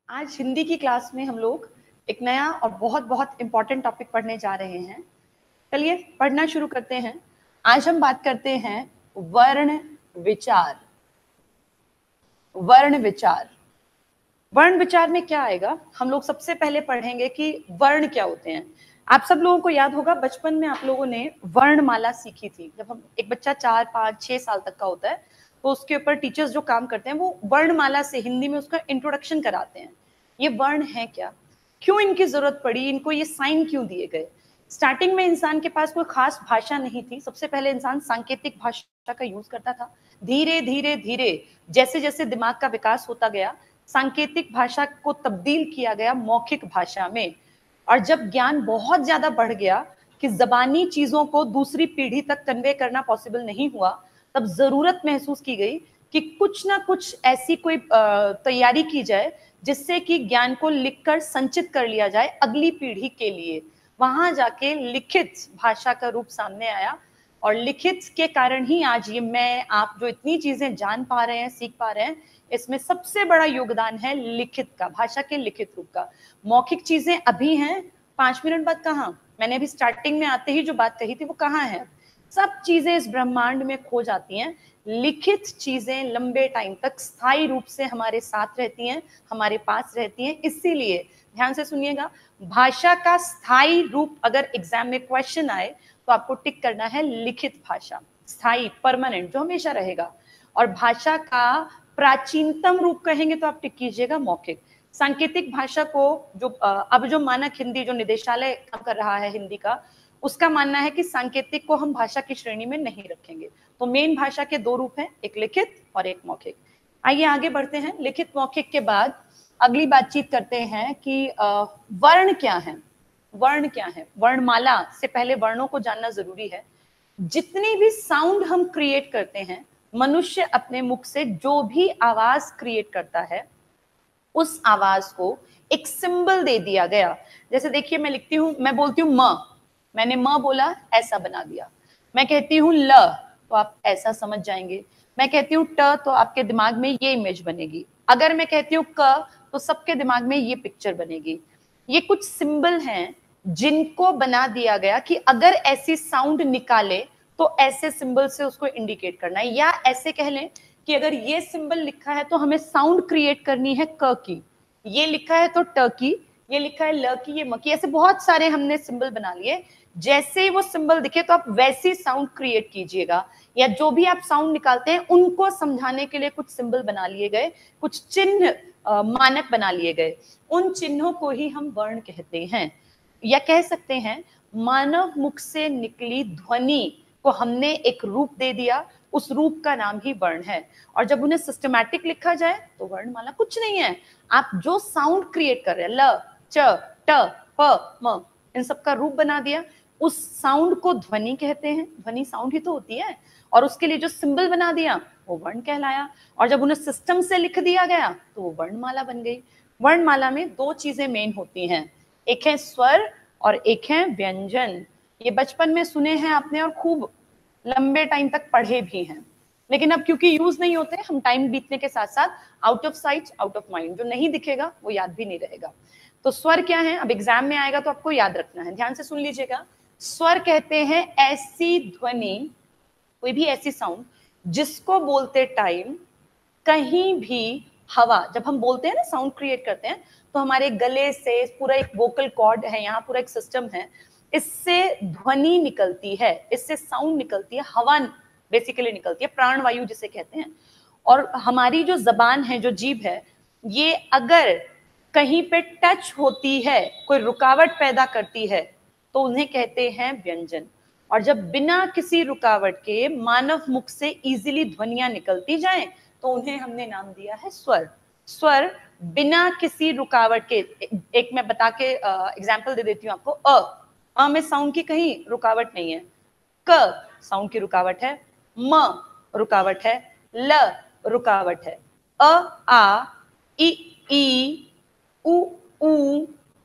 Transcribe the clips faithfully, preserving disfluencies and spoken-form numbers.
आज हिंदी की क्लास में हम लोग एक नया और बहुत बहुत इम्पोर्टेंट टॉपिक पढ़ने जा रहे हैं। चलिए पढ़ना शुरू करते हैं। आज हम बात करते हैं वर्ण विचार। वर्ण विचार वर्ण विचार में क्या आएगा, हम लोग सबसे पहले पढ़ेंगे कि वर्ण क्या होते हैं। आप सब लोगों को याद होगा बचपन में आप लोगों ने वर्णमाला सीखी थी। जब हम एक बच्चा चार पाँच छह साल तक का होता है तो उसके ऊपर टीचर्स जो काम करते हैं वो वर्णमाला से हिंदी में उसका इंट्रोडक्शन कराते हैं। ये वर्ण है क्या, क्यों इनकी जरूरत पड़ी, इनको ये साइन क्यों दिए गए। स्टार्टिंग में इंसान के पास कोई खास भाषा नहीं थी। सबसे पहले इंसान सांकेतिक भाषा का यूज करता था। धीरे धीरे धीरे जैसे जैसे दिमाग का विकास होता गया, सांकेतिक भाषा को तब्दील किया गया मौखिक भाषा में। और जब ज्ञान बहुत ज्यादा बढ़ गया कि जबानी चीजों को दूसरी पीढ़ी तक कन्वे करना पॉसिबल नहीं हुआ, तब जरूरत महसूस की गई कि कुछ ना कुछ ऐसी कोई तैयारी की जाए जिससे कि ज्ञान को लिखकर संचित कर लिया जाए अगली पीढ़ी के लिए। वहां जाके लिखित भाषा का रूप सामने आया और लिखित के कारण ही आज ये मैं आप जो इतनी चीजें जान पा रहे हैं, सीख पा रहे हैं, इसमें सबसे बड़ा योगदान है लिखित का, भाषा के लिखित रूप का। मौखिक चीजें अभी हैं, पांच मिनट बाद कहाँ, मैंने अभी स्टार्टिंग में आते ही जो बात कही थी वो कहाँ है। सब चीजें इस ब्रह्मांड में खो जाती हैं, लिखित चीजें लंबे टाइम तक स्थायी रूप से हमारे साथ रहती हैं, हमारे पास रहती हैं। इसीलिए ध्यान से सुनिएगा, भाषा का स्थायी रूप अगर एग्जाम में क्वेश्चन आए तो आपको टिक करना है लिखित भाषा, स्थायी परमानेंट जो हमेशा रहेगा। और भाषा का प्राचीनतम रूप कहेंगे तो आप टिक कीजिएगा मौखिक। सांकेतिक भाषा को जो अब जो मानक हिंदी जो निदेशालय काम कर रहा है हिंदी का, उसका मानना है कि सांकेतिक को हम भाषा की श्रेणी में नहीं रखेंगे। तो मेन भाषा के दो रूप हैं, एक लिखित और एक मौखिक। आइए आगे बढ़ते हैं। लिखित मौखिक के बाद अगली बातचीत करते हैं कि वर्ण क्या है। वर्ण क्या है, वर्णमाला से पहले वर्णों को जानना जरूरी है। जितनी भी साउंड हम क्रिएट करते हैं, मनुष्य अपने मुख से जो भी आवाज क्रिएट करता है उस आवाज को एक सिंबल दे दिया गया। जैसे देखिए मैं लिखती हूं, मैं बोलती हूं म, मैंने म बोला, ऐसा बना दिया। मैं कहती हूं ल तो आप ऐसा समझ जाएंगे। मैं कहती हूं ट तो आपके दिमाग में ये इमेज बनेगी। अगर मैं कहती हूं क तो सबके दिमाग में ये पिक्चर बनेगी। ये कुछ सिंबल हैं जिनको बना दिया गया कि अगर ऐसी साउंड निकाले तो ऐसे सिंबल से उसको इंडिकेट करना है। या ऐसे कह लें कि अगर ये सिंबल लिखा है तो हमें साउंड क्रिएट करनी है क की, ये लिखा है तो ट की, ये लिखा है ल की, ये म की। ऐसे बहुत सारे हमने सिंबल बना लिए। जैसे ही वो सिंबल दिखे तो आप वैसी साउंड क्रिएट कीजिएगा। या जो भी आप साउंड निकालते हैं उनको समझाने के लिए कुछ सिंबल बना लिए गए, कुछ चिन्ह मानक बना लिए गए। उन चिन्हों को ही हम वर्ण कहते हैं। या कह सकते हैं मानव मुख से निकली ध्वनि को हमने एक रूप दे दिया, उस रूप का नाम ही वर्ण है। और जब उन्हें सिस्टमैटिक लिखा जाए तो वर्णमाला कुछ नहीं है, आप जो साउंड क्रिएट कर रहे हैं, ल, च, ट, प, म, इन सब का रूप बना दिया, उस साउंड को ध्वनि कहते हैं। ध्वनि साउंड ही तो होती है। और उसके लिए जो सिंबल बना दिया वो वर्ण कहलाया। और जब उन्हें सिस्टम से लिख दिया गया तो वो वर्णमाला बन गई। वर्णमाला में दो चीजें मेन होती हैं, एक है स्वर और एक है व्यंजन। ये बचपन में सुने हैं आपने और खूब लंबे टाइम तक पढ़े भी हैं, लेकिन अब क्योंकि यूज नहीं होते, हम टाइम बीतने के साथ साथ out of sight out of mind, जो नहीं दिखेगा वो याद भी नहीं रहेगा। तो स्वर क्या है, अब एग्जाम में आएगा तो आपको याद रखना है, ध्यान से सुन लीजिएगा। स्वर कहते हैं ऐसी ध्वनि, कोई भी ऐसी साउंड जिसको बोलते टाइम कहीं भी हवा, जब हम बोलते हैं ना साउंड क्रिएट करते हैं तो हमारे गले से पूरा एक वोकल कॉर्ड है, यहाँ पूरा एक सिस्टम है, इससे ध्वनि निकलती है, इससे साउंड निकलती है, हवा बेसिकली निकलती है, प्राणवायु जिसे कहते हैं। और हमारी जो जबान है, जो जीभ है, ये अगर कहीं पे टच होती है, कोई रुकावट पैदा करती है तो उन्हें कहते हैं व्यंजन। और जब बिना किसी रुकावट के मानव मुख से इजीली ध्वनियां निकलती जाएं तो उन्हें हमने नाम दिया है स्वर। स्वर बिना किसी रुकावट के, एक मैं बता के एग्जांपल दे देती हूँ आपको। अ अ में साउंड की कहीं रुकावट नहीं है, क साउंड की रुकावट है, म रुकावट है, ल रुकावट है, अ आ, इ ई, उ ऊ,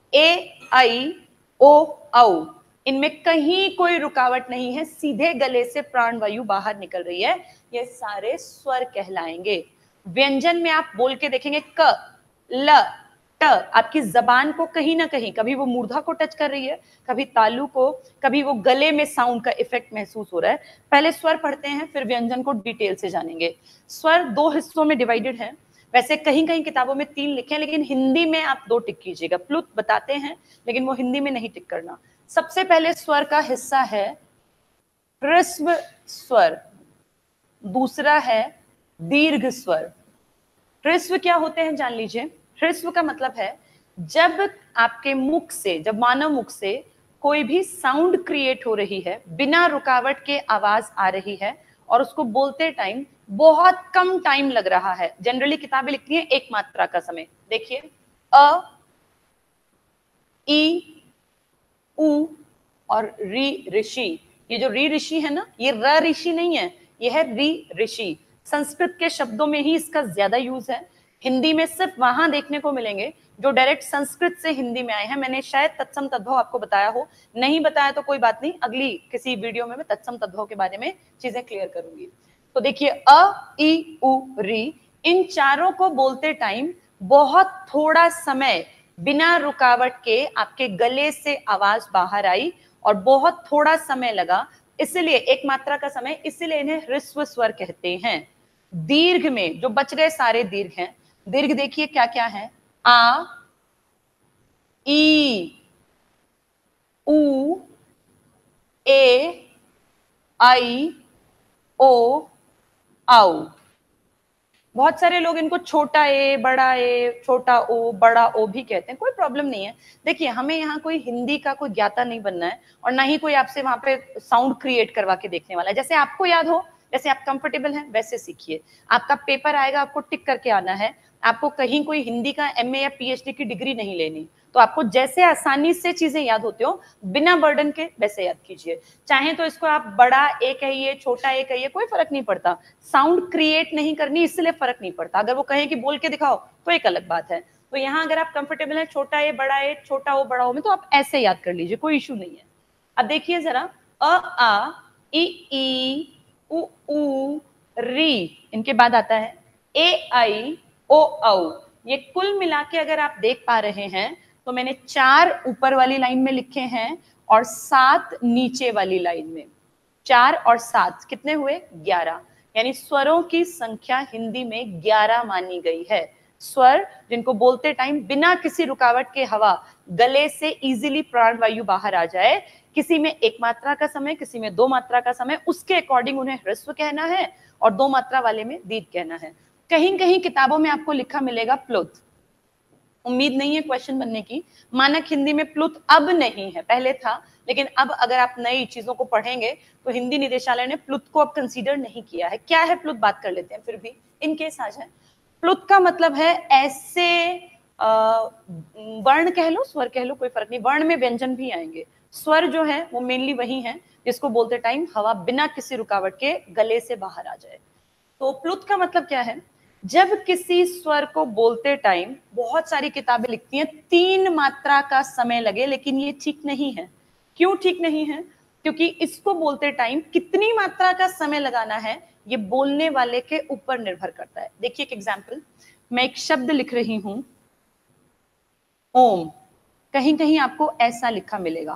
ए आई, ओ औ, इनमें कहीं कोई रुकावट नहीं है, सीधे गले से प्राणवायु बाहर निकल रही है, ये सारे स्वर कहलाएंगे। व्यंजन में आप बोल के देखेंगे क, ल, ट आपकी जबान को कहीं ना कहीं, कभी वो मूर्धा को टच कर रही है, कभी तालु को, कभी वो गले में साउंड का इफेक्ट महसूस हो रहा है। पहले स्वर पढ़ते हैं, फिर व्यंजन को डिटेल से जानेंगे। स्वर दो हिस्सों में डिवाइडेड है, वैसे कहीं कहीं किताबों में तीन लिखे हैं, लेकिन हिंदी में आप दो टिक कीजिएगा। प्लुत बताते हैं लेकिन वो हिंदी में नहीं टिक करना। सबसे पहले स्वर का हिस्सा है ह्रस्व स्वर, दूसरा है दीर्घ स्वर। ह्रस्व क्या होते हैं जान लीजिए। ह्रस्व का मतलब है जब आपके मुख से, जब मानव मुख से कोई भी साउंड क्रिएट हो रही है, बिना रुकावट के आवाज आ रही है और उसको बोलते टाइम बहुत कम टाइम लग रहा है। जनरली किताबें लिखती हैं एक मात्रा का समय। देखिए अ, ई, उ और री ऋषि। ये जो री ऋषि है ना, ये र ऋषि नहीं है, ये है री ऋषि। संस्कृत के शब्दों में ही इसका ज्यादा यूज है। हिंदी में सिर्फ वहां देखने को मिलेंगे जो डायरेक्ट संस्कृत से हिंदी में आए हैं। मैंने शायद तत्सम तद्भव आपको बताया हो, नहीं बताया तो कोई बात नहीं, अगली किसी वीडियो में मैं तत्सम तद्भव के बारे में चीजें क्लियर करूंगी। तो देखिए अ, ई, उ, री, इन चारों को बोलते टाइम बहुत थोड़ा समय बिना रुकावट के आपके गले से आवाज बाहर आई और बहुत थोड़ा समय लगा, इसलिए एक मात्रा का समय, इसलिए इन्हें ह्रस्व स्वर कहते हैं। दीर्घ में जो बच गए सारे दीर्घ हैं। दीर्घ देखिए क्या क्या है, आ, ई, उ, ए, आई, ओ, आउ। बहुत सारे लोग इनको छोटा ए, बड़ा ए, छोटा ओ, बड़ा ओ भी कहते हैं, कोई प्रॉब्लम नहीं है। देखिए हमें यहाँ कोई हिंदी का कोई ज्ञाता नहीं बनना है और ना ही कोई आपसे वहां पे साउंड क्रिएट करवा के देखने वाला है। जैसे आपको याद हो, जैसे आप कंफर्टेबल हैं वैसे सीखिए। आपका पेपर आएगा, आपको टिक करके आना है। आपको कहीं कोई हिंदी का एमए या पीएचडी की डिग्री नहीं लेनी, तो आपको जैसे आसानी से चीजें याद होती हो बिना बर्डन के वैसे याद कीजिए। चाहे तो इसको आप बड़ा ए कहिए, छोटा ए कहिए, कोई फर्क नहीं पड़ता। साउंड क्रिएट नहीं करनी इसलिए फर्क नहीं पड़ता। अगर वो कहें कि बोल के दिखाओ तो एक अलग बात है। तो यहाँ अगर आप कंफर्टेबल है छोटा ए, बड़ा ए, छोटा ओ, बड़ा ओ में, तो आप ऐसे याद कर लीजिए, कोई इशू नहीं है। अब देखिए जरा, अ, आ, ई, ई, उ, ऊ, री, इनके बाद आता है ए, आई, ओ, औ। ये कुल मिला के अगर आप देख पा रहे हैं तो मैंने चार ऊपर वाली लाइन में लिखे हैं और सात नीचे वाली लाइन में। चार और सात कितने हुए? ग्यारह। यानी स्वरों की संख्या हिंदी में ग्यारह मानी गई है। स्वर जिनको बोलते टाइम बिना किसी रुकावट के हवा गले से इजीली प्राण वायु बाहर आ जाए, किसी में एक मात्रा का समय, किसी में दो मात्रा का समय, उसके अकॉर्डिंग उन्हें ह्रस्व कहना है और दो मात्रा वाले में दीर्घ कहना है। कहीं कहीं किताबों में आपको लिखा मिलेगा प्लुत। उम्मीद नहीं है क्वेश्चन बनने की। मानक हिंदी में प्लुत अब नहीं है, पहले था, लेकिन अब अगर आप नई चीजों को पढ़ेंगे तो हिंदी निदेशालय ने प्लुत को अब कंसीडर नहीं किया है। क्या है प्लुत, बात कर लेते हैं फिर भी इन केस आ जाए। प्लुत का मतलब है ऐसे वर्ण कह लो, स्वर कह लो, कोई फर्क नहीं। वर्ण में व्यंजन भी आएंगे। स्वर जो है वो मेनली वही है जिसको बोलते टाइम हवा बिना किसी रुकावट के गले से बाहर आ जाए। तो प्लुत का मतलब क्या है? जब किसी स्वर को बोलते टाइम, बहुत सारी किताबें लिखती हैं तीन मात्रा का समय लगे, लेकिन ये ठीक नहीं है। क्यों ठीक नहीं है? क्योंकि इसको बोलते टाइम कितनी मात्रा का समय लगाना है ये बोलने वाले के ऊपर निर्भर करता है। देखिए एक एग्जाम्पल, मैं एक शब्द लिख रही हूं ओम, कहीं कहीं आपको ऐसा लिखा मिलेगा।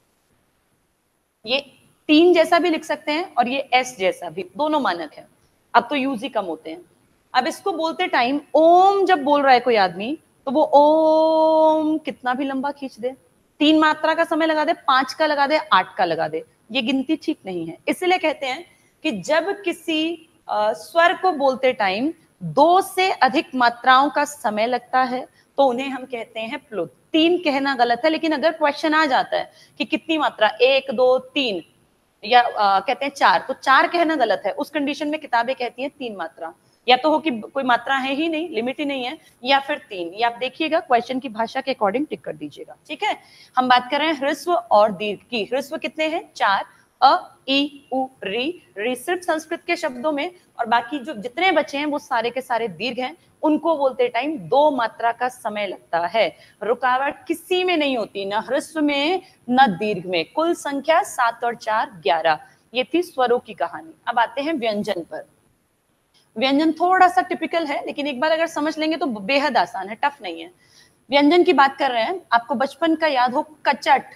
ये तीन जैसा भी लिख सकते हैं और ये एस जैसा भी, दोनों मानक है। अब तो यूज ही कम होते हैं। अब इसको बोलते टाइम ओम जब बोल रहा है कोई आदमी, तो वो ओम कितना भी लंबा खींच दे, तीन मात्रा का समय लगा दे, पांच का लगा दे, आठ का लगा दे, ये गिनती ठीक नहीं है। इसलिए कहते हैं कि जब किसी स्वर को बोलते टाइम दो से अधिक मात्राओं का समय लगता है तो उन्हें हम कहते हैं प्लुत। तीन कहना गलत है, लेकिन अगर क्वेश्चन आ जाता है कि कितनी मात्रा, एक, दो, तीन, या आ, कहते हैं चार, तो चार कहना गलत है। उस कंडीशन में किताबें कहती हैं तीन मात्रा, या तो हो कि कोई मात्रा है ही नहीं, लिमिट ही नहीं है, या फिर तीन। ये आप देखिएगा क्वेश्चन की भाषा के अकॉर्डिंग टिक कर दीजिएगा, ठीक है। हम बात कर रहे हैं ह्रस्व और दीर्घ की। ह्रस्व कितने हैं? चार, अ, ई, उ, री। री सिर्फ संस्कृत के शब्दों में, और बाकी जो जितने बचे हैं वो सारे के सारे दीर्घ हैं। उनको बोलते टाइम दो मात्रा का समय लगता है। रुकावट किसी में नहीं होती, न ह्रस्व में न दीर्घ में। कुल संख्या सात और चार ग्यारह। ये थी स्वरों की कहानी। अब आते हैं व्यंजन पर। व्यंजन थोड़ा सा टिपिकल है, लेकिन एक बार अगर समझ लेंगे तो बेहद आसान है, टफ नहीं है। व्यंजन की बात कर रहे हैं, आपको बचपन का याद हो कचट,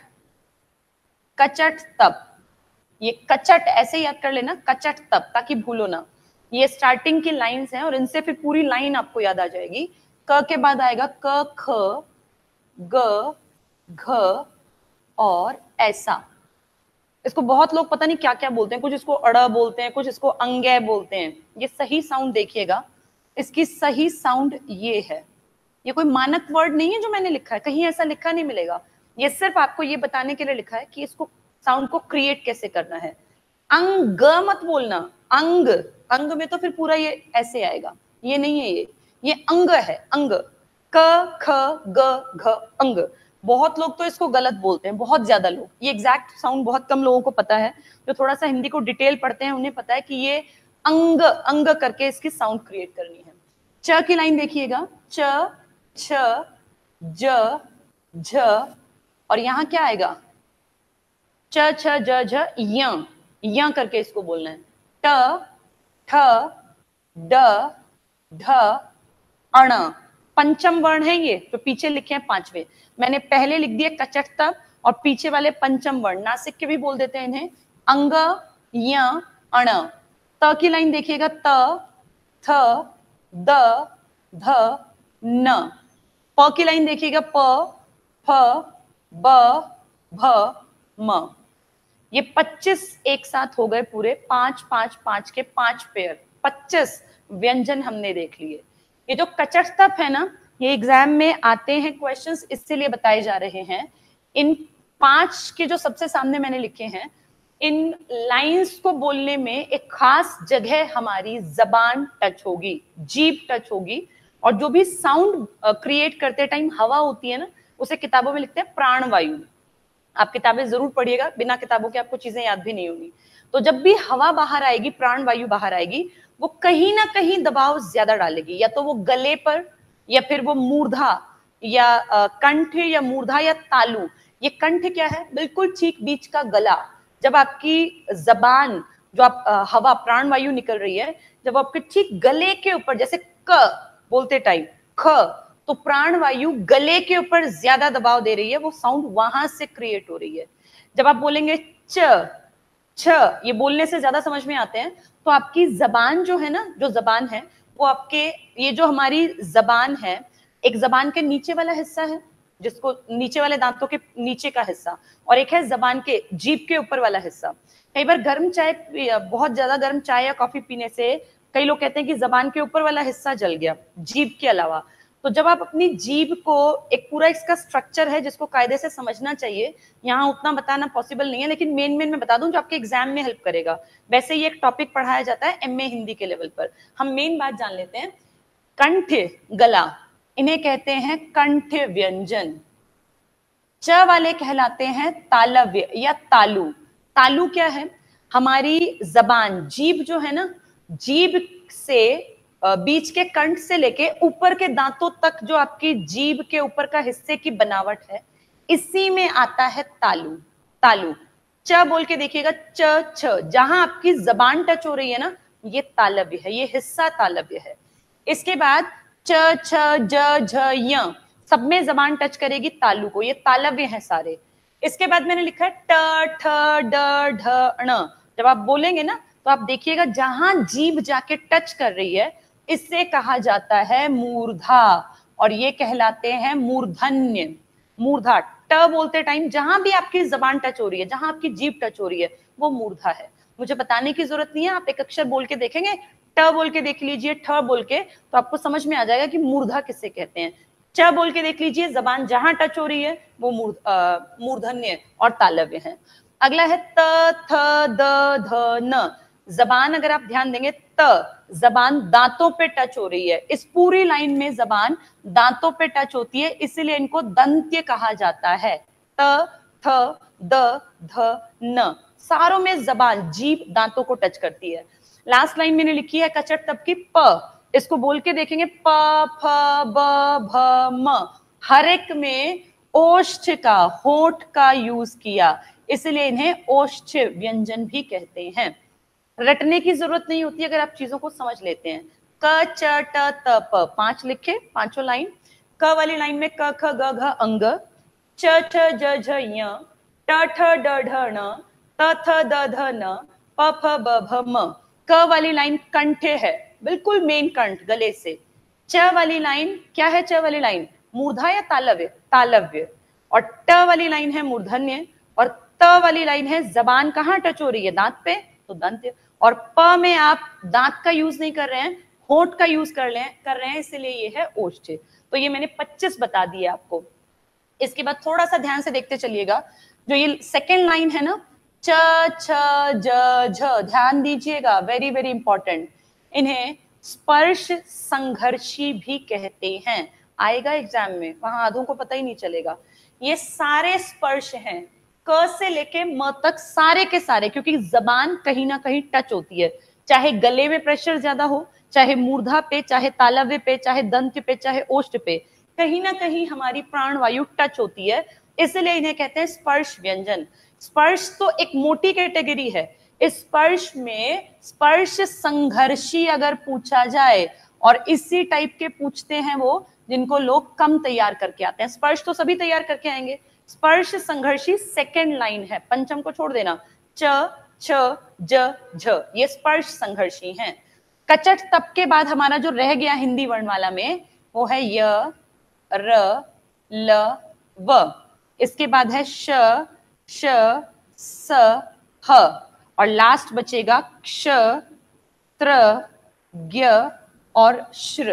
कचट तप, ये कचट ऐसे याद कर लेना, कचट तप, ताकि भूलो ना। ये स्टार्टिंग की लाइंस हैं और इनसे फिर पूरी लाइन आपको याद आ जाएगी। क के बाद आएगा क ख ग घ और ऐसा। इसको बहुत लोग पता नहीं क्या क्या बोलते हैं, कुछ इसको अड़ा बोलते हैं, कुछ इसको अंगे बोलते हैं। ये सही साउंड देखिएगा, इसकी सही साउंड ये है। ये कोई मानक वर्ड नहीं है जो मैंने लिखा है, कहीं ऐसा लिखा नहीं मिलेगा। ये सिर्फ आपको ये बताने के लिए लिखा है कि इसको साउंड को क्रिएट कैसे करना है। अंग मत बोलना, अंग, अंग में तो फिर पूरा ये ऐसे आएगा, ये नहीं है, ये ये अंग है, अंग, क ख ग घ अंग। बहुत लोग तो इसको गलत बोलते हैं, बहुत ज्यादा लोग। ये एग्जैक्ट साउंड बहुत कम लोगों को पता है। जो थोड़ा सा हिंदी को डिटेल पढ़ते हैं उन्हें पता है कि ये अंग, अंग करके इसकी साउंड क्रिएट करनी है। च की लाइन देखिएगा, च छ ज झ और यहां क्या आएगा, च छ ज झ य, य करके इसको बोलना है। ट ठ ड ढ अण, पंचम वर्ण है ये, तो पीछे लिखे हैं पांचवे। मैंने पहले लिख दिया कचट तप और पीछे वाले पंचम वर्ण, नासिक के भी बोल देते हैं इन्हें, अंग य अण। त की लाइन देखिएगा, त थ द ध न। प की लाइन देखिएगा, प फ ब भ म। ये पच्चीस एक साथ हो गए पूरे, पांच पांच पांच के पांच पेयर, पच्चीस व्यंजन हमने देख लिए। ये जो कचट तप है ना, ये एग्जाम में आते हैं क्वेश्चंस, इसलिए बताए जा रहे हैं। इन पांच के जो सबसे सामने मैंने लिखे हैं, इन लाइंस को बोलने में एक खास जगह हमारी जबान टच होगी, जीभ टच होगी। और जो भी साउंड क्रिएट करते टाइम हवा होती है ना, उसे किताबों में लिखते हैं प्राणवायु। आप किताबें जरूर पढ़िएगा, बिना किताबों के आपको चीजें याद भी नहीं होंगी। तो जब भी हवा बाहर आएगी, प्राणवायु बाहर आएगी, वो कहीं ना कहीं दबाव ज्यादा डालेगी, या तो वो गले पर, या फिर वो मूर्धा या कंठ या मूर्धा या तालु। ये कंठ क्या है, बिल्कुल ठीक बीच का गला। जब आपकी जबान, जो आप आ, हवा प्राणवायु निकल रही है, जब आपके ठीक गले के ऊपर, जैसे क बोलते टाइम ख, तो प्राणवायु गले के ऊपर ज्यादा दबाव दे रही है, वो साउंड वहां से क्रिएट हो रही है। जब आप बोलेंगे च छ, ये बोलने से ज्यादा समझ में आते हैं, तो आपकी जबान जो है ना, जो जबान है वो आपके, ये जो हमारी जबान है, एक जबान के नीचे वाला हिस्सा है, जिसको नीचे वाले दांतों के नीचे का हिस्सा, और एक है जबान के जीभ के ऊपर वाला हिस्सा। कई बार गर्म चाय, बहुत ज्यादा गर्म चाय या कॉफी पीने से कई लोग कहते हैं कि जबान के ऊपर वाला हिस्सा जल गया, जीभ के अलावा। तो जब आप अपनी जीभ को, एक पूरा इसका स्ट्रक्चर है जिसको कायदे से समझना चाहिए, यहाँ उतना बताना पॉसिबल नहीं है, लेकिन मेन मेन मैं बता दूं जो आपके एग्जाम में हेल्प करेगा। वैसे ये एक टॉपिक पढ़ाया जाता है एमए हिंदी के लेवल पर। हम मेन बात जान लेते हैं। कंठ, गला, इन्हें कहते हैं कंठ व्यंजन। च वाले कहलाते हैं तालव्य या तालु। तालु क्या है, हमारी जबान, जीभ जो है ना, जीभ से बीच के कंठ से लेके ऊपर के दांतों तक जो आपकी जीभ के ऊपर का हिस्से की बनावट है, इसी में आता है तालु। तालु, च बोल के देखिएगा, च छ, जहां आपकी जबान टच हो रही है ना, ये तालव्य है, ये हिस्सा तालव्य है। इसके बाद च छ ज झ य, सब में जबान टच करेगी तालु को, ये तालव्य है सारे। इसके बाद मैंने लिखा है ट ठ ड ढ ण। जब आप बोलेंगे ना, तो आप देखिएगा जहां जीभ जाके टच कर रही है, इससे कहा जाता है मूर्धा, और ये कहलाते हैं मूर्धन्य। मूर्धा, ट बोलते टाइम जहां भी आपकी जबान टच हो रही है, जहां आपकी जीभ टच हो रही है, वो मूर्धा है। मुझे बताने की जरूरत नहीं है, आप एक अक्षर बोल के देखेंगे, ट बोल के देख लीजिए, ठ बोल के, तो आपको समझ में आ जाएगा कि मूर्धा किससे कहते हैं। च बोल के देख लीजिए, जबान जहां टच हो रही है वो मूर्धन्य और तालव्य है। अगला है त थ द ध न। जबान अगर आप ध्यान देंगे, त जबान दांतों पे टच हो रही है, इस पूरी लाइन में जबान दांतों पे टच होती है, इसीलिए इनको दंत्य कहा जाता है। त थ द ध न, सारों में जबान, जीभ दांतों को टच करती है। लास्ट लाइन मैंने लिखी है कचट तप की, प, इसको बोल के देखेंगे, प फ ब भ म, हर एक में ओष्ठ का, होठ का यूज किया, इसलिए इन्हें ओष्ठ व्यंजन भी कहते हैं। रटने की जरूरत नहीं होती अगर आप चीजों को समझ लेते हैं। क च ट त प, पांच लिखे, पांचों लाइन। क वाली लाइन में क ख ग घ अंग, च ठ ज झ य, ट ठ ड ढ न, त थ द ध न, प फ ब भ म। क वाली लाइन कंठे है, बिल्कुल मेन कंठ गले से। च वाली लाइन क्या है? च वाली लाइन मूर्धा या तालव्य? तालव्य। और ट वाली लाइन है मूर्धन्य, और त वाली लाइन है जबान कहाँ टच हो रही है? दांत पे, तो दंत्य। और प में आप दांत का यूज नहीं कर रहे हैं, होंठ का यूज कर ले कर रहे हैं, इसलिए ये है ओष्ठ। तो ये मैंने पच्चीस बता दिए आपको। इसके बाद थोड़ा सा ध्यान से देखते चलिएगा, जो ये सेकेंड लाइन है ना, च छ ज झ, ध्यान दीजिएगा, वेरी वेरी इंपॉर्टेंट। इन्हें स्पर्श संघर्षी भी कहते हैं। आएगा एग्जाम में, वहां आधों को पता ही नहीं चलेगा। ये सारे स्पर्श हैं, क से लेके म तक, सारे के सारे, क्योंकि जबान कहीं ना कहीं टच होती है, चाहे गले में प्रेशर ज्यादा हो, चाहे मूर्धा पे, चाहे तालव्य पे, चाहे दंत पे, चाहे ओष्ठ पे, कहीं ना कहीं हमारी प्राणवायु टच होती है, इसलिए इन्हें कहते हैं स्पर्श व्यंजन। स्पर्श तो एक मोटी कैटेगरी है, इस स्पर्श में स्पर्श संघर्षी अगर पूछा जाए, और इसी टाइप के पूछते हैं वो जिनको लोग कम तैयार करके आते हैं। स्पर्श तो सभी तैयार करके आएंगे, स्पर्श संघर्षी सेकेंड लाइन है, पंचम को छोड़ देना। च छ ज झ, ये स्पर्श संघर्षी हैं। कचट तप के बाद हमारा जो रह गया हिंदी वर्णमाला में, वो है य, र, ल, व। इसके बाद है श, श, स, ह, और लास्ट बचेगा क्ष, त्र, ज्ञ और श्र।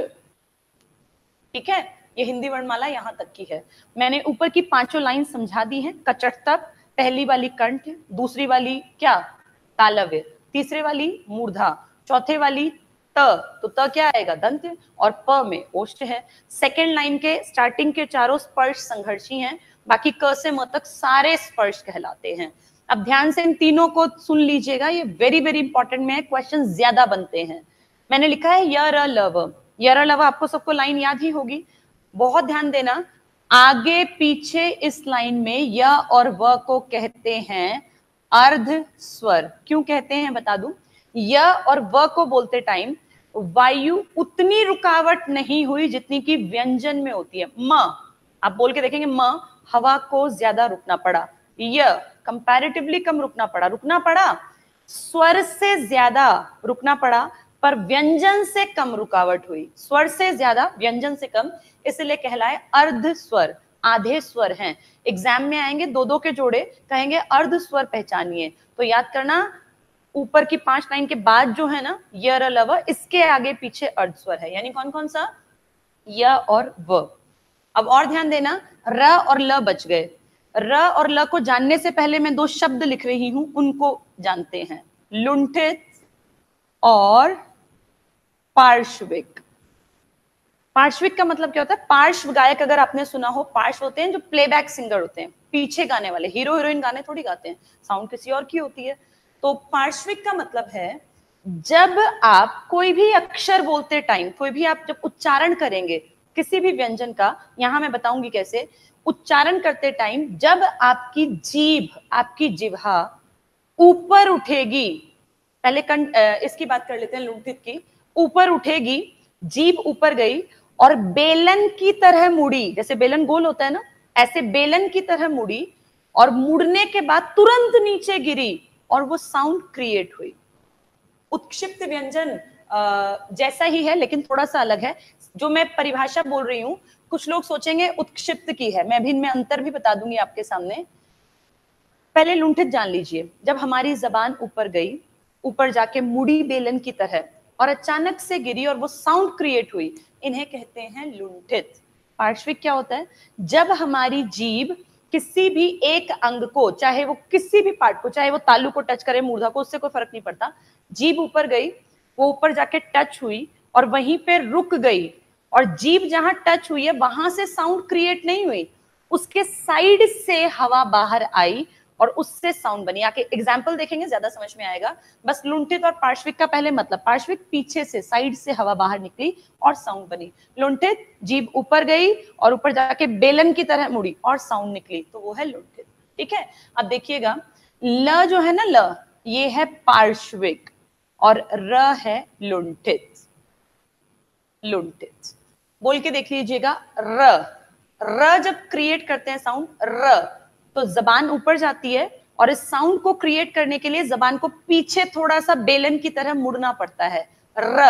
ठीक है, ये हिंदी वर्णमाला यहां तक की है। मैंने ऊपर की पांचों लाइन समझा दी हैं। कचट तप, पहली वाली कंठ, दूसरी वाली क्या? तालव्य, तीसरे वाली मूर्धा, चौथे वाली त, तो त क्या आएगा? दंत, और प में ओष्ठ है। सेकेंड लाइन के स्टार्टिंग के चारों स्पर्श संघर्षी हैं, बाकी क से म तक सारे स्पर्श कहलाते हैं। अब ध्यान से इन तीनों को सुन लीजिएगा, ये वेरी वेरी इंपॉर्टेंट में क्वेश्चन ज्यादा बनते हैं। मैंने लिखा है य र ल व, य र ल व, आपको सबको लाइन याद ही होगी। बहुत ध्यान देना, आगे पीछे इस लाइन में य और व को कहते हैं अर्ध स्वर। क्यों कहते हैं बता दूं, य और व को बोलते टाइम वायु उतनी रुकावट नहीं हुई जितनी कि व्यंजन में होती है। म, आप बोल के देखेंगे, म हवा को ज्यादा रुकना पड़ा, य कंपैरेटिवली कम रुकना पड़ा। रुकना पड़ा, स्वर से ज्यादा रुकना पड़ा, पर व्यंजन से कम रुकावट हुई। स्वर से ज्यादा, व्यंजन से कम, इसलिए कहलाए अर्ध स्वर, आधे स्वर हैं। एग्जाम में आएंगे दो दो के जोड़े, कहेंगे अर्ध स्वर पहचानिए, तो याद करना ऊपर की पांच लाइन के बाद जो है ना य र ल व, इसके आगे पीछे अर्ध स्वर है, यानी कौन कौन सा? य और व। अब और ध्यान देना, र और ल बच गए। र और ल को जानने से पहले मैं दो शब्द लिख रही हूं, उनको जानते हैं, लुंठित और पार्श्विक। पार्श्विक का मतलब क्या होता है? पार्श्व गायक अगर आपने सुना हो, पार्श्व होते हैं जो प्लेबैक सिंगर होते हैं, पीछे गाने वाले, हीरो हीरोइन गाने थोड़ी गाते हैं, साउंड किसी और की होती है। तो पार्श्विक का मतलब है जब आप कोई भी अक्षर बोलते टाइम, कोई भी आप जब उच्चारण करेंगे किसी भी व्यंजन का, यहां मैं बताऊंगी कैसे उच्चारण करते टाइम, जब आपकी जीभ, आपकी जिह्वा ऊपर उठेगी, पहले कंठ, इसकी बात कर लेते हैं लुंठित की, ऊपर उठेगी, जीभ ऊपर गई और बेलन की तरह मुड़ी, जैसे बेलन गोल होता है ना, ऐसे बेलन की तरह मुड़ी, और मुड़ने के बाद तुरंत नीचे गिरी और वो साउंड क्रिएट हुई। उत्क्षिप्त व्यंजन जैसा ही है लेकिन थोड़ा सा अलग है। जो मैं परिभाषा बोल रही हूं, कुछ लोग सोचेंगे उत्क्षिप्त की है, मैं भी इनमें अंतर भी बता दूंगी आपके सामने। पहले लुंठित जान लीजिए, जब हमारी जबान ऊपर गई, ऊपर जाके मुड़ी बेलन की तरह और अचानक से गिरी और वो साउंड क्रिएट हुई, इन्हें कहते हैं लुंठित। पार्श्विक क्या होता है? जब हमारी जीभ किसी भी एक अंग को, चाहे वो किसी भी पार्ट को, चाहे वो तालू को टच करे, मूर्धा को, उससे कोई फर्क नहीं पड़ता, जीभ ऊपर गई, वो ऊपर जाके टच हुई और वहीं पे रुक गई, और जीभ जहां टच हुई है वहां से साउंड क्रिएट नहीं हुई, उसके साइड से हवा बाहर आई और उससे साउंड बनी। आके एग्जाम्पल देखेंगे ज्यादा समझ में आएगा। बस लुंठित और पार्श्विक का पहले मतलब, पार्श्विक पीछे से, साइड से हवा बाहर निकली और साउंड बनी। लुंठित जीभ ऊपर गई और ऊपर जाके बेलन की तरह मुड़ी और साउंड निकली, तो वो है लुंठित। ठीक है, अब देखिएगा, ल जो है ना, ल ये है पार्श्विक और र है लुंठित। लुंठित बोल के देख लीजिएगा, र। र जब क्रिएट करते हैं साउंड र, तो जबान ऊपर जाती है और इस साउंड को क्रिएट करने के लिए जबान को पीछे थोड़ा सा बेलन की तरह मुड़ना पड़ता है। र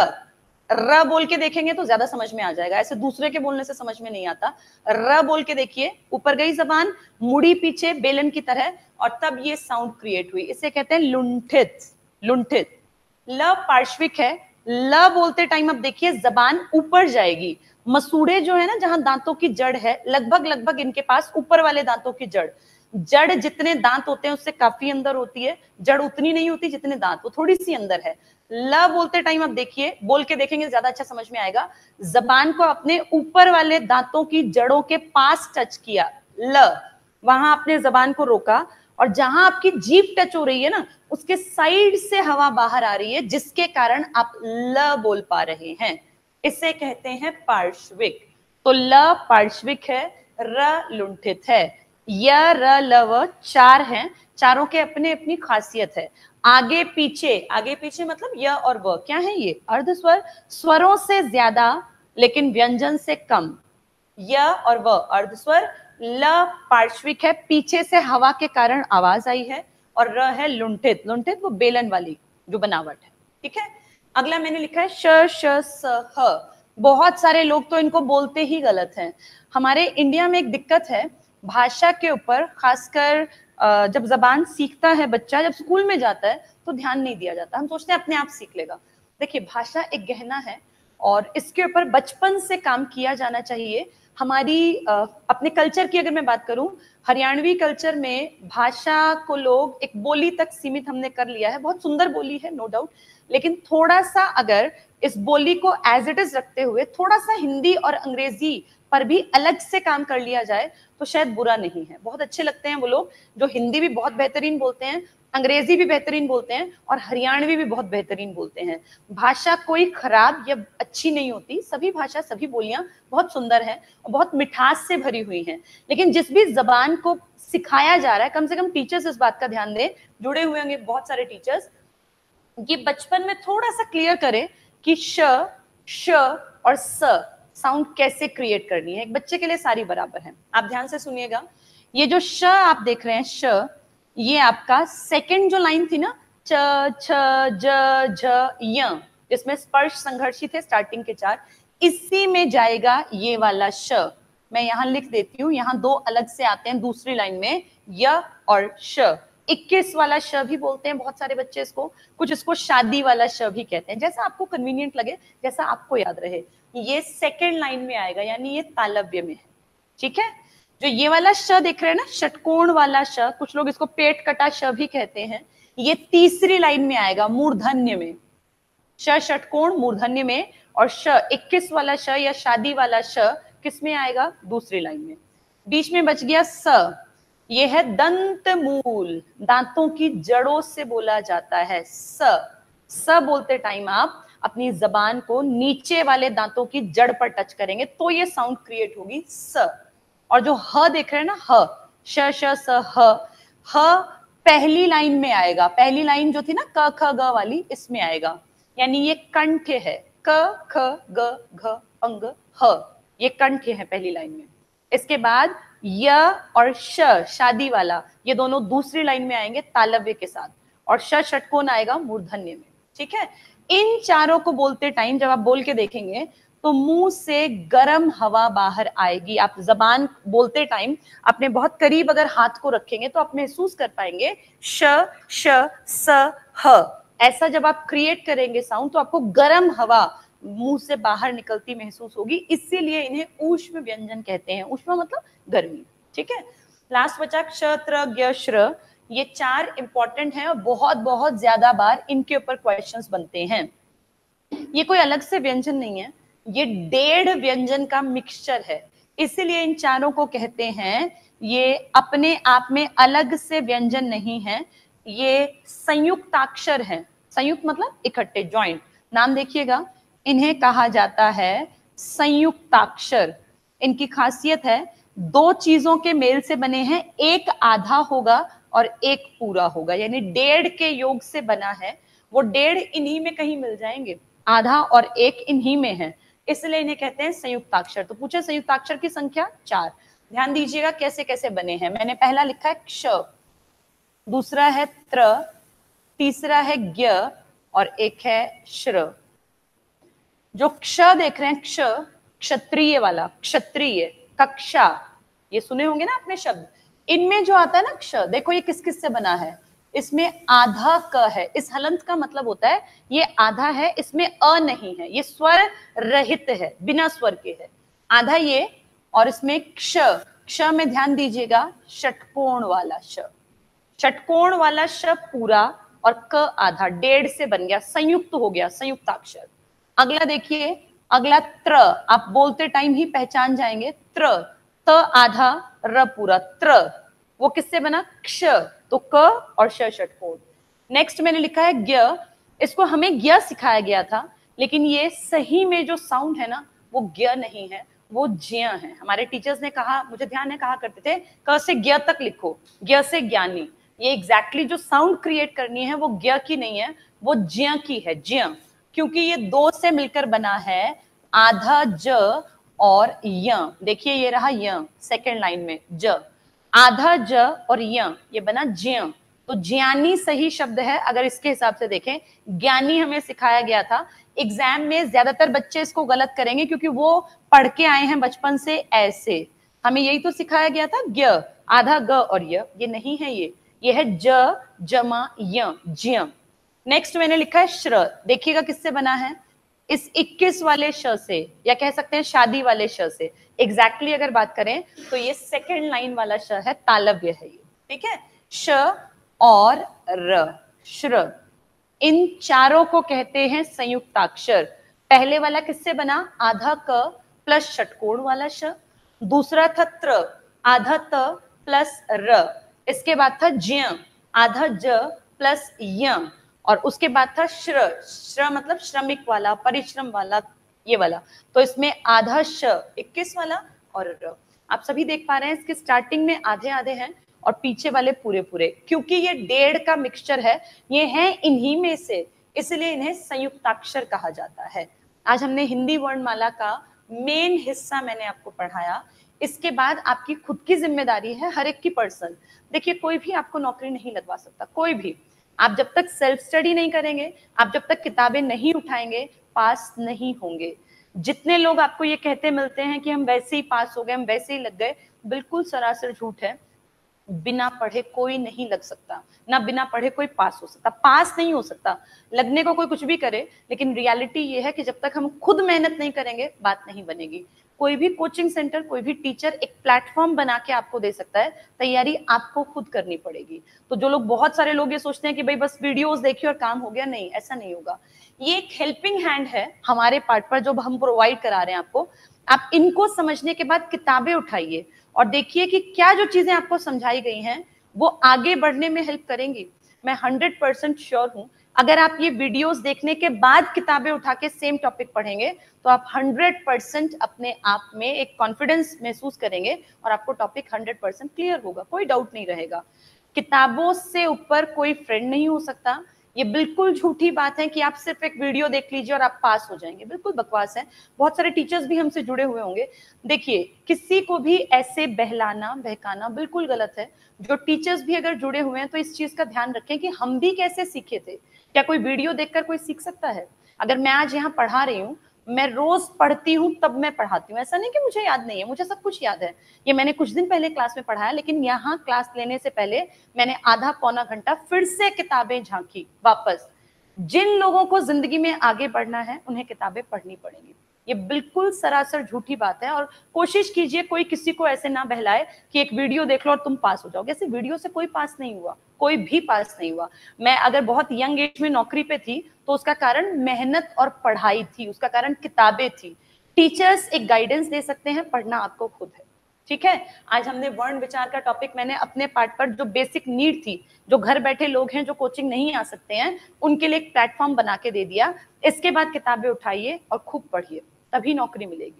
र बोल के देखेंगे तो ज्यादा समझ में आ जाएगा, ऐसे दूसरे के बोलने से समझ में नहीं आता। र बोल के देखिए, ऊपर गई जबान, मुड़ी पीछे बेलन की तरह, और तब ये साउंड क्रिएट हुई। इसे कहते हैं लुंठित। लुंठित। ल पार्श्विक है। ल बोलते टाइम अब देखिए जबान ऊपर जाएगी। मसूड़े जो है ना, जहां दांतों की जड़ है, लगभग लगभग इनके पास ऊपर वाले दांतों की जड़, जड़ जितने दांत होते हैं उससे काफी अंदर होती है, जड़ उतनी नहीं होती जितने दांत, वो थोड़ी सी अंदर है। ल बोलते टाइम अब देखिए, बोल के देखेंगे ज्यादा अच्छा समझ में आएगा, जबान को अपने ऊपर वाले दांतों की जड़ों के पास टच किया, ल, वहां आपने जबान को रोका, और जहां आपकी जीभ टच हो रही है ना, उसके साइड से हवा बाहर आ रही है, जिसके कारण आप ल बोल पा रहे हैं। इसे कहते हैं पार्श्विक। तो ल पार्श्विक है, र लुंठित है। य र ल व चार हैं, चारों के अपने अपनी खासियत है। आगे पीछे, आगे पीछे मतलब य और व क्या है, ये अर्ध स्वर, स्वरों से ज्यादा लेकिन व्यंजन से कम। य और व अर्ध स्वर, ल पार्श्विक है, पीछे से हवा के कारण आवाज आई है, और र है लुंठित। लुंठित वो बेलन वाली जो बनावट है। ठीक है, अगला मैंने लिखा है श श स ह। बहुत सारे लोग तो इनको बोलते ही गलत हैं। हमारे इंडिया में एक दिक्कत है भाषा के ऊपर, खासकर जब जबान सीखता है बच्चा, जब स्कूल में जाता है तो ध्यान नहीं दिया जाता, हम सोचते हैं अपने आप सीख लेगा। देखिए, भाषा एक गहना है और इसके ऊपर बचपन से काम किया जाना चाहिए। हमारी अपने कल्चर की अगर मैं बात करूं, हरियाणवी कल्चर में भाषा को लोग एक बोली तक सीमित हमने कर लिया है। बहुत सुंदर बोली है, नो डाउट, लेकिन थोड़ा सा अगर इस बोली को एज इट इज रखते हुए थोड़ा सा हिंदी और अंग्रेजी पर भी अलग से काम कर लिया जाए तो शायद बुरा नहीं है। बहुत अच्छे लगते हैं वो लोग जो हिंदी भी बहुत बेहतरीन बोलते हैं, अंग्रेजी भी बेहतरीन बोलते हैं, और हरियाणवी भी बहुत बेहतरीन बोलते हैं। भाषा कोई खराब या अच्छी नहीं होती, सभी भाषा, सभी बोलियां बहुत सुंदर हैं और बहुत मिठास से भरी हुई हैं। लेकिन जिस भी जबान को सिखाया जा रहा है, कम से कम टीचर्स इस बात का ध्यान दें, जुड़े हुए होंगे बहुत सारे टीचर्स, ये बचपन में थोड़ा सा क्लियर करें कि श, श और स साउंड कैसे क्रिएट करनी है। एक बच्चे के लिए सारी बराबर है। आप ध्यान से सुनिएगा, ये जो श आप देख रहे हैं, श, ये आपका सेकंड जो लाइन थी ना, च, छ, ज, झ, य, जिसमें स्पर्श संघर्षित है स्टार्टिंग के चार, इसी में जाएगा ये वाला श। मैं यहां लिख देती हूँ, यहां दो अलग से आते हैं दूसरी लाइन में, य और श। इक्कीस वाला श भी बोलते हैं बहुत सारे बच्चे इसको, कुछ इसको शादी वाला श भी कहते हैं, जैसा आपको कन्वीनियंट लगे, जैसा आपको याद रहे। ये सेकेंड लाइन में आएगा, यानी ये तालव्य में है। ठीक है, जो ये वाला श देख रहे हैं ना, षटकोण वाला श, कुछ लोग इसको पेट कटा श भी कहते हैं, ये तीसरी लाइन में आएगा, मूर्धन्य में। श षटकोण मूर्धन्य में, और श इक्कीस वाला श या शादी वाला श किस में आएगा, दूसरी लाइन में। बीच में बच गया स, ये है दंत मूल, दांतों की जड़ों से बोला जाता है स। स बोलते टाइम आप अपनी जबान को नीचे वाले दांतों की जड़ पर टच करेंगे तो ये साउंड क्रिएट होगी स। और जो ह देख रहे हैं ना, ह, श श स ह, ह पहली लाइन में आएगा। पहली लाइन जो थी ना क ख ग वाली, इसमें आएगा, यानी ये कंठ है, क ख ग घ अंग ह, ये कंठ है पहली लाइन में। इसके बाद य और श, शादी वाला, ये दोनों दूसरी लाइन में आएंगे तालव्य के साथ, और श षटकोण आएगा मूर्धन्य में। ठीक है, इन चारों को बोलते टाइम जब आप बोल के देखेंगे तो मुंह से गर्म हवा बाहर आएगी। आप जबान बोलते टाइम अपने बहुत करीब अगर हाथ को रखेंगे तो आप महसूस कर पाएंगे श श स ह, ऐसा जब आप क्रिएट करेंगे साउंड तो आपको गर्म हवा मुंह से बाहर निकलती महसूस होगी। इसीलिए इन्हें ऊष्म व्यंजन कहते हैं। ऊष्म मतलब गर्मी। ठीक है, लास्ट बचा क्ष त्र ज्ञ श्र, ये चार इंपॉर्टेंट हैं और बहुत बहुत ज्यादा बार इनके ऊपर क्वेश्चंस बनते हैं। ये कोई अलग से व्यंजन नहीं है, ये डेढ़ व्यंजन का मिक्सचर है, इसीलिए इन चारों को कहते हैं, ये अपने आप में अलग से व्यंजन नहीं है, ये संयुक्ताक्षर हैं। संयुक्त मतलब इकट्ठे, ज्वाइंट। नाम देखिएगा, इन्हें कहा जाता है संयुक्ताक्षर। इनकी खासियत है दो चीजों के मेल से बने हैं, एक आधा होगा और एक पूरा होगा, यानी डेढ़ के योग से बना है। वो डेढ़ इन्हीं में कहीं मिल जाएंगे, आधा और एक इन्हीं में है। इसलिए इन्हें कहते हैं संयुक्ताक्षर। तो पूछे संयुक्ताक्षर की संख्या चार। ध्यान दीजिएगा कैसे कैसे बने हैं। मैंने पहला लिखा है क्ष, दूसरा है त्र, तीसरा है ज्ञ और एक है श्र। जो क्ष देख रहे हैं, क्ष क्षत्रिय वाला, क्षत्रिय, कक्षा, ये सुने होंगे ना आपने शब्द। इनमें जो आता है ना क्ष, देखो ये किस किस से बना है। इसमें आधा क है, इस हलंत का मतलब होता है ये आधा है, इसमें अ नहीं है, ये स्वर रहित है, बिना स्वर के है, आधा ये। और इसमें क्ष, क्ष में ध्यान दीजिएगा षटकोण वाला श, षटकोण वाला श पूरा और क आधा, डेढ़ से बन गया, संयुक्त हो गया, संयुक्ताक्षर। अगला देखिए, अगला त्र, आप बोलते टाइम ही पहचान जाएंगे, त्र, त आधा र पूरा, त्र, वो किससे बना, क्ष, तो क और श षटकोण। नेक्स्ट मैंने लिखा है ज्ञ, इसको हमें ज्ञ सिखाया गया था, लेकिन ये सही में जो साउंड है ना वो ज्ञ नहीं है, वो ज्ञ है। हमारे टीचर्स ने कहा, मुझे ध्यान है, कहा करते थे क से ज्ञ तक लिखो, ज्ञ से ज्ञानी। ये एग्जैक्टली exactly जो साउंड क्रिएट करनी है वो ज्ञ की नहीं है, वो ज्ञ की है, ज्ञ, क्योंकि ये दो से मिलकर बना है, आधा ज और य। देखिए ये रहा य सेकेंड लाइन में, ज, आधा ज और य, ये बना ज्ञ। तो ज्ञानी सही शब्द है अगर इसके हिसाब से देखें। ज्ञानी हमें सिखाया गया था, एग्जाम में ज्यादातर बच्चे इसको गलत करेंगे क्योंकि वो पढ़ के आए हैं बचपन से ऐसे, हमें यही तो सिखाया गया था, ज्ञ, आधा ग और य, ये नहीं है, ये ये है ज जमा य, ज्ञ। नेक्स्ट मैंने लिखा है श्र, देखिएगा किससे बना है, इस इक्कीस वाले श से, या कह सकते हैं शादी वाले श से। एग्जैक्टली exactly अगर बात करें तो ये सेकेंड लाइन वाला श है, तालव्य है ये, ठीक है। श और र, श्र, इन चारों को कहते हैं संयुक्ताक्षर। पहले वाला किससे बना, आधा क प्लस षटकोण वाला श, दूसरा था त्र, आधा त प्लस र, इसके बाद था ज्ञ, आधा ज प्लस य, और उसके बाद था श्र, श्र मतलब श्रमिक वाला, परिश्रम वाला, ये वाला। तो इसमें आधा श, इक्कीस वाला, और र। आप सभी देख पा रहे हैं इसके स्टार्टिंग में आधे आधे हैं और पीछे वाले पूरे पूरे, क्योंकि ये डेढ़ का मिक्सचर है, ये है इन्हीं में से, इसलिए इन्हें संयुक्ताक्षर कहा जाता है। आज हमने हिंदी वर्णमाला का मेन हिस्सा मैंने आपको पढ़ाया। इसके बाद आपकी खुद की जिम्मेदारी है, हर एक की पर्सनल। देखिए कोई भी आपको नौकरी नहीं लगवा सकता, कोई भी। आप जब तक सेल्फ स्टडी नहीं करेंगे, आप जब तक किताबें नहीं उठाएंगे, पास नहीं होंगे। जितने लोग आपको ये कहते मिलते हैं कि हम वैसे ही पास हो गए, हम वैसे ही लग गए, बिल्कुल सरासर झूठ है। बिना पढ़े कोई नहीं लग सकता, ना बिना पढ़े कोई पास हो सकता, पास नहीं हो सकता। लगने को कोई कुछ भी करे, लेकिन रियलिटी ये है कि जब तक हम खुद मेहनत नहीं करेंगे बात नहीं बनेगी। कोई भी कोचिंग सेंटर, कोई भी टीचर एक प्लेटफॉर्म बना के आपको दे सकता है, तैयारी आपको खुद करनी पड़ेगी। तो जो लोग, बहुत सारे लोग ये सोचते हैं कि भाई बस वीडियोस देखिए और काम हो गया, नहीं, ऐसा नहीं होगा। ये एक हेल्पिंग हैंड है हमारे पार्ट पर जो हम प्रोवाइड करा रहे हैं आपको। आप इनको समझने के बाद किताबें उठाइए और देखिए कि क्या जो चीजें आपको समझाई गई हैं वो आगे बढ़ने में हेल्प करेंगी। मैं हंड्रेड परसेंट श्योर हूं, अगर आप ये वीडियोस देखने के बाद किताबें उठा के सेम टॉपिक पढ़ेंगे तो आप हंड्रेड परसेंट अपने आप में एक कॉन्फिडेंस महसूस करेंगे और आपको टॉपिक हंड्रेड परसेंट क्लियर होगा, कोई डाउट नहीं रहेगा। किताबों से ऊपर कोई फ्रेंड नहीं हो सकता। ये बिल्कुल झूठी बात है कि आप सिर्फ एक वीडियो देख लीजिए और आप पास हो जाएंगे, बिल्कुल बकवास है। बहुत सारे टीचर्स भी हमसे जुड़े हुए होंगे। देखिए किसी को भी ऐसे बहलाना बहकाना बिल्कुल गलत है। जो टीचर्स भी अगर जुड़े हुए हैं तो इस चीज का ध्यान रखें कि हम भी कैसे सीखे थे। क्या कोई वीडियो देखकर कोई सीख सकता है? अगर मैं आज यहाँ पढ़ा रही हूँ, मैं रोज पढ़ती हूँ तब मैं पढ़ाती हूँ, ऐसा नहीं कि मुझे याद नहीं है, मुझे सब कुछ याद है। ये मैंने कुछ दिन पहले क्लास में पढ़ाया, लेकिन यहाँ क्लास लेने से पहले मैंने आधा पौना घंटा फिर से किताबें झांकी वापस। जिन लोगों को जिंदगी में आगे बढ़ना है उन्हें किताबें पढ़नी पड़ेंगी। ये बिल्कुल सरासर झूठी बात है। और कोशिश कीजिए कोई किसी को ऐसे ना बहलाए कि एक वीडियो देख लो और तुम पास हो जाओगे। ऐसे वीडियो से कोई पास नहीं हुआ, कोई भी पास नहीं हुआ। मैं अगर बहुत यंग एज में नौकरी पे थी तो उसका कारण मेहनत और पढ़ाई थी, उसका कारण किताबें थी। टीचर्स एक गाइडेंस दे सकते हैं, पढ़ना आपको खुद है, ठीक है। आज हमने वर्ण विचार का टॉपिक मैंने अपने पार्ट पर जो बेसिक नीड थी, जो घर बैठे लोग हैं जो कोचिंग नहीं आ सकते हैं, उनके लिए एक प्लेटफॉर्म बना के दे दिया। इसके बाद किताबें उठाइए और खूब पढ़िए, तभी नौकरी मिलेगी।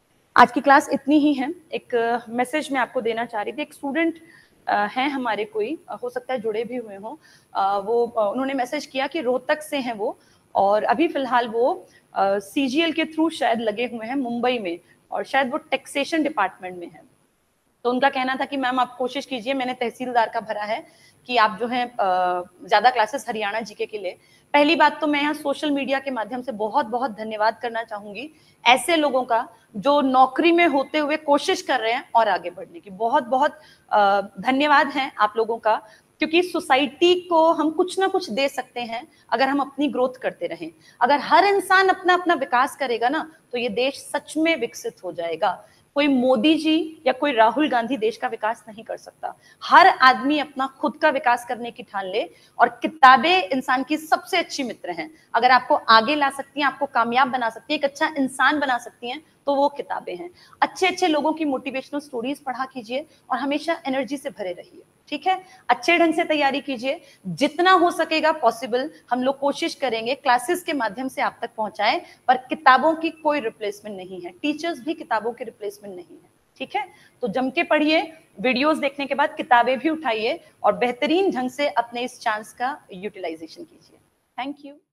आज की क्लास इतनी ही है। एक मैसेज मैं आपको देना चाह रही थी। एक स्टूडेंट हैं हमारे, कोई हो सकता है जुड़े भी हुए हों, वो उन्होंने मैसेज किया कि रोहतक से हैं वो, और अभी फिलहाल वो सीजीएल के थ्रू शायद लगे हुए हैं मुंबई में, और शायद वो टैक्सेशन डिपार्टमेंट में है। तो उनका कहना था कि मैम आप कोशिश कीजिए, मैंने तहसीलदार का भरा है कि आप जो है ज्यादा क्लासेस हरियाणा जीके के लिए। पहली बात तो मैं यहाँ सोशल मीडिया के माध्यम से बहुत बहुत धन्यवाद करना चाहूंगी ऐसे लोगों का जो नौकरी में होते हुए कोशिश कर रहे हैं और आगे बढ़ने की। बहुत बहुत धन्यवाद है आप लोगों का, क्योंकि सोसाइटी को हम कुछ ना कुछ दे सकते हैं अगर हम अपनी ग्रोथ करते रहें। अगर हर इंसान अपना अपना विकास करेगा ना, तो ये देश सच में विकसित हो जाएगा। कोई मोदी जी या कोई राहुल गांधी देश का विकास नहीं कर सकता। हर आदमी अपना खुद का विकास करने की ठान ले, और किताबें इंसान की सबसे अच्छी मित्र हैं। अगर आपको आगे ला सकती हैं, आपको कामयाब बना सकती हैं, एक अच्छा इंसान बना सकती हैं, तो वो किताबें हैं। अच्छे अच्छे लोगों की मोटिवेशनल स्टोरीज पढ़ा कीजिए और हमेशा एनर्जी से भरे रहिए, ठीक है। अच्छे ढंग से तैयारी कीजिए, जितना हो सकेगा पॉसिबल हम लोग कोशिश करेंगे क्लासेस के माध्यम से आप तक पहुंचाएं, पर किताबों की कोई रिप्लेसमेंट नहीं है, टीचर्स भी किताबों के रिप्लेसमेंट नहीं है, ठीक है। तो जम के पढ़िए, वीडियोस देखने के बाद किताबें भी उठाइए और बेहतरीन ढंग से अपने इस चांस का यूटिलाइजेशन कीजिए। Thank you.